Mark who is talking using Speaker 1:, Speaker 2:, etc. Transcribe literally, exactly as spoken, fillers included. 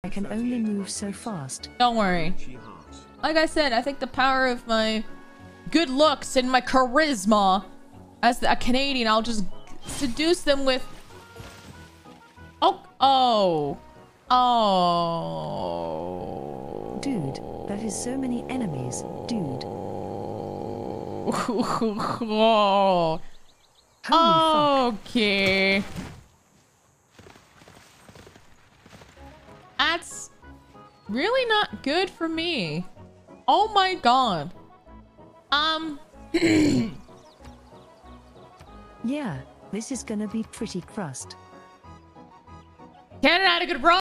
Speaker 1: I can only move so fast.
Speaker 2: Don't worry. Like I said, I think the power of my good looks and my charisma as a Canadian, I'll just seduce them with... Oh, oh, oh.
Speaker 1: Dude, that is so many enemies, dude.
Speaker 2: Oh. Okay. That's really not good for me. Oh my god. Um.
Speaker 1: Yeah, this is gonna be pretty crust.
Speaker 2: Canada had a good run.